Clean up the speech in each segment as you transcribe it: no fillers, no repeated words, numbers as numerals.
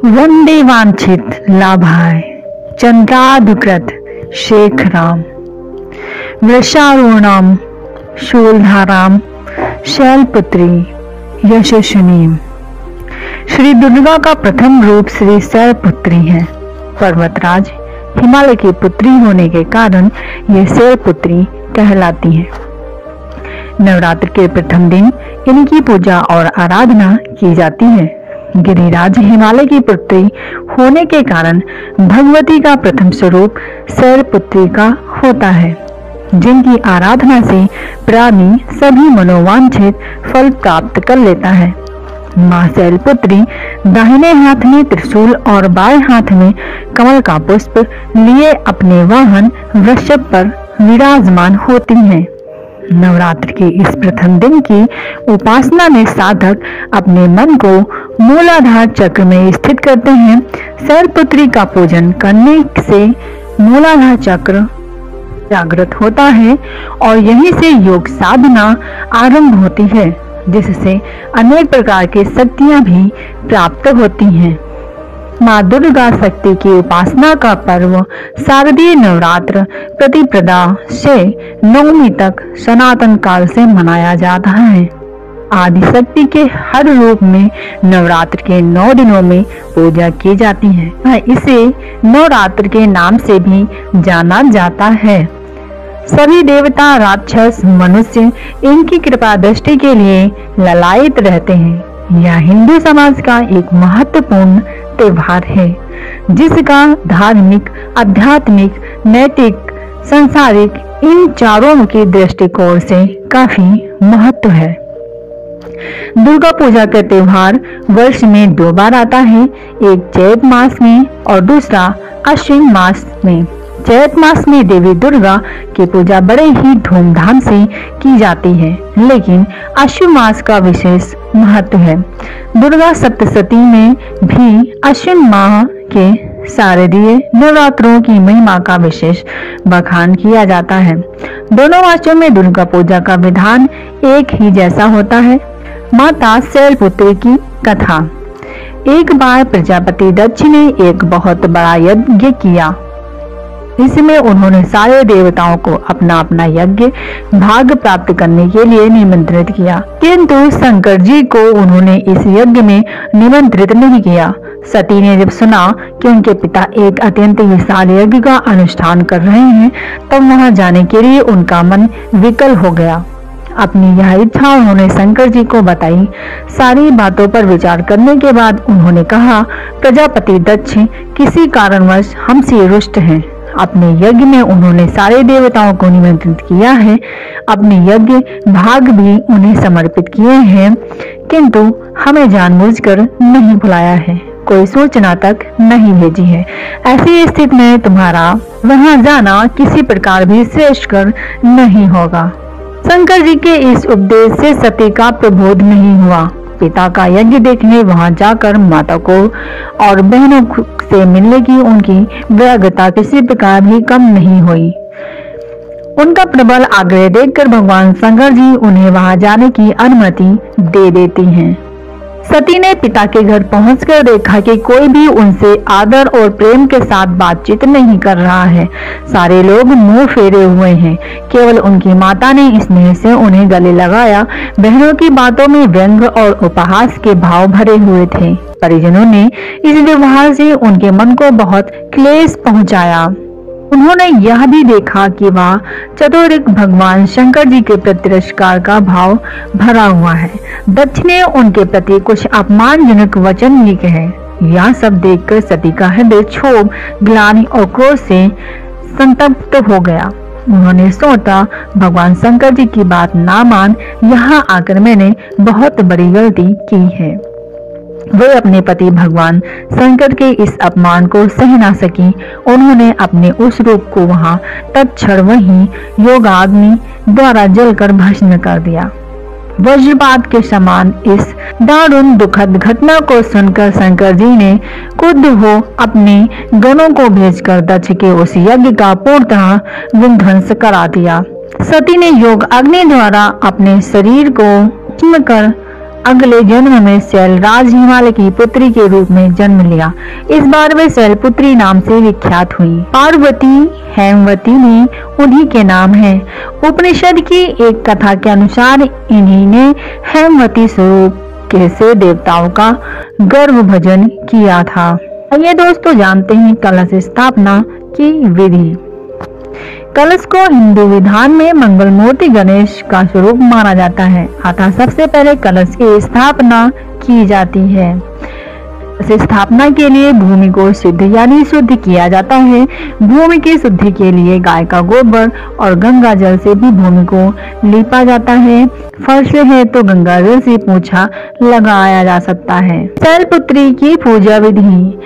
वंदे वांछित लाभाय चंद्राधुकृत शेखराम वृषारूणाम शूलधाराम शैलपुत्री यशस्विनीम। श्री दुर्गा का प्रथम रूप श्री शैलपुत्री है। पर्वतराज हिमालय की पुत्री होने के कारण ये शैलपुत्री कहलाती है। नवरात्र के प्रथम दिन इनकी पूजा और आराधना की जाती है। गिरिराज हिमालय की पुत्री होने के कारण भगवती का प्रथम स्वरूप शैलपुत्री का होता है, जिनकी आराधना से प्राणी सभी मनोवांछित फल प्राप्त कर लेता है। मां शैलपुत्री दाहिने हाथ में त्रिशूल और बाएं हाथ में कमल का पुष्प लिए अपने वाहन वृषभ पर विराजमान होती हैं। नवरात्र के इस प्रथम दिन की उपासना में साधक अपने मन को मूलाधार चक्र में स्थित करते हैं। शैलपुत्री का पूजन करने से मूलाधार चक्र जागृत होता है और यहीं से योग साधना आरंभ होती है, जिससे अनेक प्रकार की शक्तियां भी प्राप्त होती हैं। माँ दुर्गा शक्ति की उपासना का पर्व शारदीय नवरात्र प्रतिपदा से नवमी तक सनातन काल से मनाया जाता है। आदि शक्ति के हर रूप में नवरात्र के 9 दिनों में पूजा की जाती है। इसे नवरात्र के नाम से भी जाना जाता है। सभी देवता, राक्षस, मनुष्य इनकी कृपा दृष्टि के लिए ललायित रहते हैं। यह हिंदू समाज का एक महत्वपूर्ण त्योहार है, जिसका धार्मिक, आध्यात्मिक, नैतिक, सांसारिक इन चारों के दृष्टिकोण से काफी महत्व है। दुर्गा पूजा का त्योहार वर्ष में 2 बार आता है, एक चैत मास में और दूसरा अश्विन मास में। चैत मास में देवी दुर्गा की पूजा बड़े ही धूमधाम से की जाती है, लेकिन अश्विन मास का विशेष महत्व है। दुर्गा सप्तशती में भी अश्विन माह के शारदीय नवरात्रों की महिमा का विशेष बखान किया जाता है। दोनों मासों में दुर्गा पूजा का विधान एक ही जैसा होता है। माता शैलपुत्री की कथा। एक बार प्रजापति दक्ष ने एक बहुत बड़ा यज्ञ किया। इसमें उन्होंने सारे देवताओं को अपना अपना यज्ञ भाग प्राप्त करने के लिए निमंत्रित किया, किंतु शंकर जी को उन्होंने इस यज्ञ में निमंत्रित नहीं किया। सती ने जब सुना कि उनके पिता एक अत्यंत विशाल यज्ञ का अनुष्ठान कर रहे हैं, तब वहां जाने के लिए उनका मन विकल हो गया। अपनी यह इच्छा उन्होंने शंकर जी को बताई। सारी बातों पर विचार करने के बाद उन्होंने कहा, प्रजापति दक्ष किसी कारणवश हमसे रुष्ट हैं। अपने यज्ञ में उन्होंने सारे देवताओं को निमंत्रित किया है, अपने यज्ञ भाग भी उन्हें समर्पित किए हैं, किंतु हमें जानबूझकर नहीं बुलाया है, कोई सूचना तक नहीं भेजी है। ऐसी स्थिति में तुम्हारा वहां जाना किसी प्रकार भी श्रेष्ठकर नहीं होगा। शंकर जी के इस उपदेश से सती का प्रबोध नहीं हुआ। पिता का यज्ञ देखने वहां जाकर माता को और बहनों से मिलने की उनकी व्यग्रता किसी प्रकार भी कम नहीं हुई। उनका प्रबल आग्रह देखकर भगवान शंकर जी उन्हें वहां जाने की अनुमति दे देती हैं। सती ने पिता के घर पहुंचकर देखा कि कोई भी उनसे आदर और प्रेम के साथ बातचीत नहीं कर रहा है। सारे लोग मुंह फेरे हुए हैं। केवल उनकी माता ने स्नेह से उन्हें गले लगाया। बहनों की बातों में व्यंग और उपहास के भाव भरे हुए थे। परिजनों ने इस व्यवहार से उनके मन को बहुत क्लेश पहुंचाया। उन्होंने यह भी देखा कि वह चतुरिक भगवान शंकर जी के प्रति तिरस्कार का भाव भरा हुआ है। दक्ष ने उनके प्रति कुछ अपमानजनक वचन भी कहे। यह सब देखकर सती का हृदय क्षोभ, ग्लानि और क्रोध से संतप्त हो गया। उन्होंने सोचा, भगवान शंकर जी की बात ना मान, यहाँ आकर मैंने बहुत बड़ी गलती की है। वे अपने पति भगवान शंकर के इस अपमान को सह ना सकी। उन्होंने अपने उस रूप को वहां तत्क्षण वहीं योगाग्नि द्वारा जलकर भस्म कर दिया। वज्रपात के समान इस दारुण दुखद घटना को सुनकर शंकर जी ने क्रुद्ध हो अपने गणों को भेजकर दक्ष के उस यज्ञ का पूर्णतः विध्वंस करा दिया। सती ने योग अग्नि द्वारा अपने शरीर को भस्म कर अगले जन्म में शैलराज हिमालय की पुत्री के रूप में जन्म लिया। इस बार वे शैलपुत्री नाम से विख्यात हुई। पार्वती हेमवती भी उन्हीं के नाम है। उपनिषद की एक कथा के अनुसार इन्हीं ने हेमवती स्वरूप से देवताओं का गर्भ भजन किया था। आइए दोस्तों जानते हैं कलश स्थापना की विधि। कलश को हिंदू विधान में मंगल मूर्ति गणेश का स्वरूप माना जाता है, अतः सबसे पहले कलश की स्थापना की जाती है। स्थापना के लिए भूमि को सिद्ध यानी शुद्ध किया जाता है। भूमि की शुद्धि के लिए गाय का गोबर और गंगा जल से भी भूमि को लीपा जाता है। फर्श है तो गंगा जल से पोछा लगाया जा सकता है। शैलपुत्री की पूजा विधि।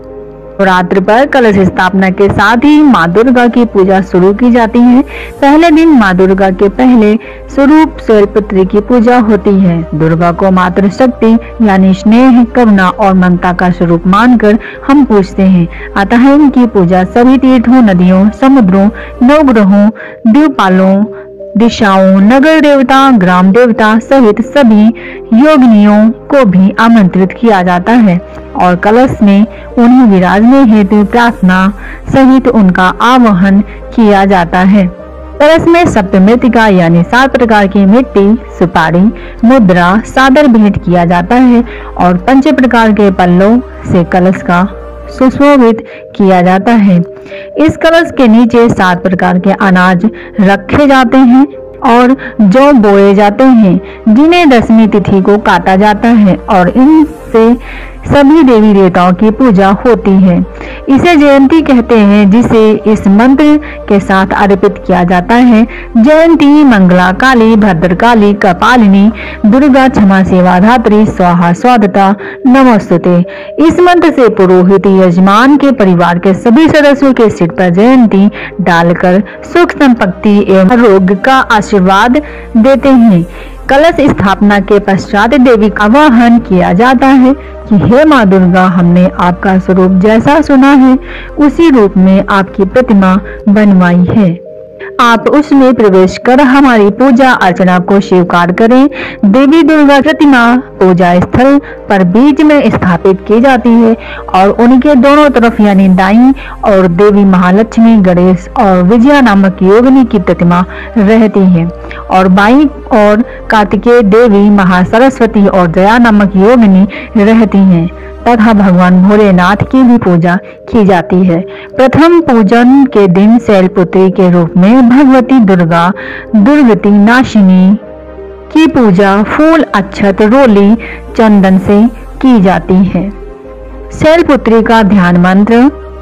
नवरात्र पर कलश स्थापना के साथ ही माँ दुर्गा की पूजा शुरू की जाती है। पहले दिन माँ दुर्गा के पहले स्वरूप शैलपुत्री की पूजा होती है। दुर्गा को मातृ शक्ति यानी स्नेह, करुणा और ममता का स्वरूप मानकर हम पूजते हैं, अतः इनकी पूजा सभी तीर्थों, नदियों, समुद्रों, नवग्रहों, द्वीपालों, दिशाओं, नगर देवता, ग्राम देवता सहित सभी योगिनियों को भी आमंत्रित किया जाता है और कलश में उन्हें विराजने हेतु प्रार्थना सहित उनका आवाहन किया जाता है। कलश में सप्तमृत्तिका यानी 7 प्रकार की मिट्टी, सुपारी, मुद्रा, सादर भेंट किया जाता है और 5 प्रकार के पल्लों से कलश का सुशोभित किया जाता है। इस कलश के नीचे 7 प्रकार के अनाज रखे जाते हैं और जौ बोए जाते हैं, जिन्हें दशमी तिथि को काटा जाता है और इनसे सभी देवी देवताओं की पूजा होती है। इसे जयंती कहते हैं, जिसे इस मंत्र के साथ अर्पित किया जाता है। जयंती मंगला काली, भद्रकाली, कपालिनी, दुर्गा क्षमा सेवा धात्री, स्वाहा स्वादता नमस्तुते। इस मंत्र से पुरोहित यजमान के परिवार के सभी सदस्यों के सिर पर जयंती डालकर सुख संपत्ति एवं आरोग्य का आशीर्वाद देते हैं। कलश स्थापना के पश्चात देवी का आवाहन किया जाता है कि हे माँ दुर्गा, हमने आपका स्वरूप जैसा सुना है उसी रूप में आपकी प्रतिमा बनवाई है। आप उसमें प्रवेश कर हमारी पूजा अर्चना को स्वीकार करें। देवी दुर्गा प्रतिमा पूजा स्थल पर बीच में स्थापित की जाती है और उनके दोनों तरफ यानी दाईं और देवी महालक्ष्मी, गणेश और विजया नामक योगिनी की प्रतिमा रहती है और बाईं और कार्तिकेय देवी, महासरस्वती और दया नामक योगिनी रहती हैं तथा भगवान भोलेनाथ की भी पूजा की जाती है। प्रथम पूजन के दिन शैलपुत्री के रूप में भगवती दुर्गा, दुर्गति नाशिनी की पूजा फूल, अक्षत, रोली, चंदन से की जाती है। शैलपुत्री का ध्यान मंत्र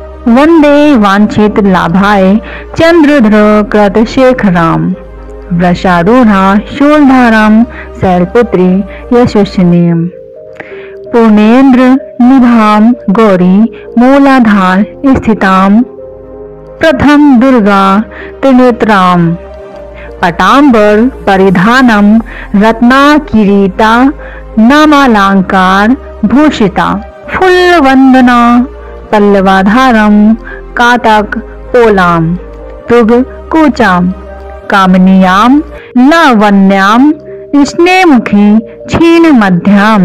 वंदे वांछित लाभाय चंद्रध्र कृत शेखराम वृषारूढ़ा शूलधाराम शैलपुत्री यशस्विनीम पूर्णेन्द्र निभाम गौरी मूलाधार स्थिताम प्रथम दुर्गा त्रिनेत्राम पटांबर परिधानम रत्ना किरीटा नामालंकार भूषिता फुल्ल वंदना पल्लवाधारम कातक पोलाम तुग कुचाम कामनीयाम लावण्याम स्नेमुखी क्षीण मध्याम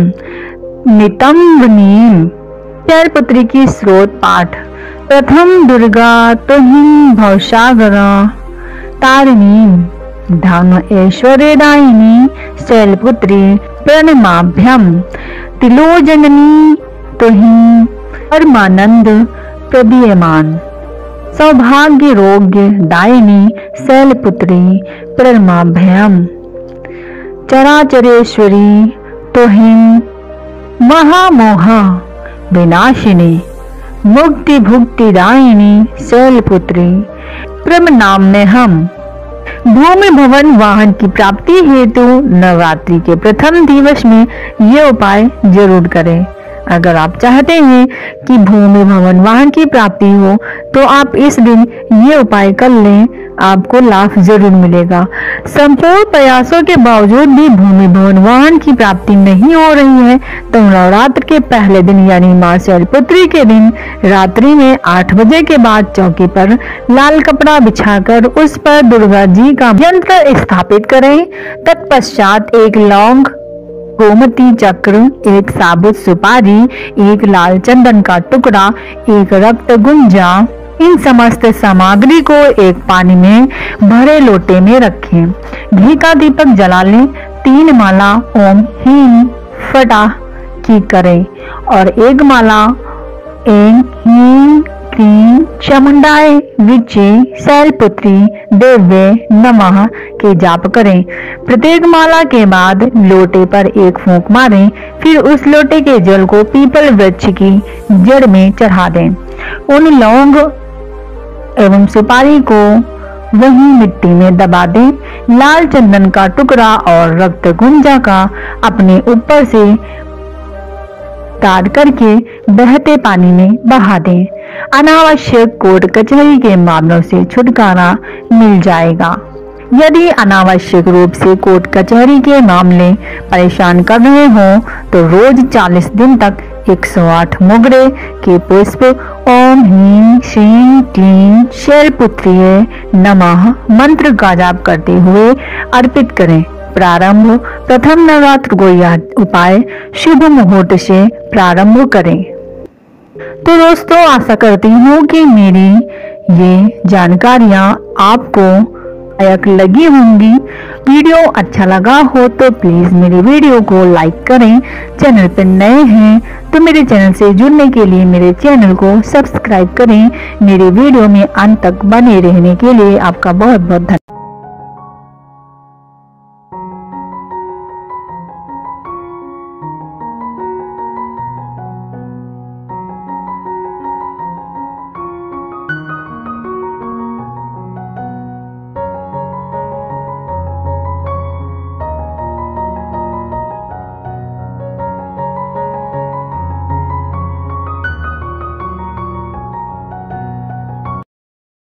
नितंबनीम। शैलपुत्री की स्रोत पाठ। प्रथम दुर्गा तुहिं भवसागरा तारिणी धन ऐश्वर्यदायिनी शैलपुत्री प्रणमाभ्यम। तिलोजननी तुहिं परमानंद प्रदीयमान सौभाग्य रोग्य दायिनी शैलपुत्री प्रणमाभ्यम। चराचरेश्वरी तुहिं महामोहा विनाशिनी मुक्ति भुक्तिदायिनी शैलपुत्री प्रणाम्यहम्। भूमि भवन वाहन की प्राप्ति हेतु नवरात्रि के प्रथम दिवस में ये उपाय जरूर करें। अगर आप चाहते हैं कि भूमि भवन वाहन की प्राप्ति हो तो आप इस दिन ये उपाय कर लें, आपको लाभ जरूर मिलेगा। संपूर्ण प्रयासों के बावजूद भी भूमि भवन वाहन की प्राप्ति नहीं हो रही है तो नवरात्र के पहले दिन यानी मां शैलपुत्री के दिन रात्रि में 8 बजे के बाद चौकी पर लाल कपड़ा बिछाकर उस पर दुर्गा जी का यंत्र स्थापित करें। तत्पश्चात एक लौंग गोमती चक्र, एक साबुत सुपारी, एक लाल चंदन का टुकड़ा, एक रक्त गुंजा। इन समस्त सामग्री को एक पानी में भरे लोटे में रखें। घी का दीपक जला लें। 3 माला ओम ह्रीं फटा की करें और एक माला ऐं ह्रीं क्लीं चामुंडाय विचे शैलपुत्री देव्ये नमः के जाप करें। प्रत्येक माला के बाद लोटे पर एक फूंक मारें, फिर उस लोटे के जल को पीपल वृक्ष की जड़ में चढ़ा दें। उन लौंग एवं सुपारी को वहीं मिट्टी में दबा दें। लाल चंदन का टुकड़ा और रक्त गुंजा का अपने ऊपर से ताड़ करके बहते पानी में बहा दें। अनावश्यक कोर्ट कचहरी के मामलों से छुटकारा मिल जाएगा। यदि अनावश्यक रूप से कोर्ट कचहरी के मामले परेशान कर रहे हों तो रोज 40 दिन तक 108 मोगरे के पुष्प ओम ह्रीं श्रीं क्लीं शैलपुत्र्यै नमः मंत्र का जाप करते हुए अर्पित करें। प्रारंभ प्रथम नवरात्र को यह उपाय शुभ मुहूर्त से प्रारंभ करें। तो दोस्तों, आशा करती हूँ कि मेरी ये जानकारियाँ आपको लायक लगी होंगी। वीडियो अच्छा लगा हो तो प्लीज मेरे वीडियो को लाइक करें। चैनल पर नए हैं तो मेरे चैनल से जुड़ने के लिए मेरे चैनल को सब्सक्राइब करें। मेरे वीडियो में अंत तक बने रहने के लिए आपका बहुत बहुत धन्यवाद।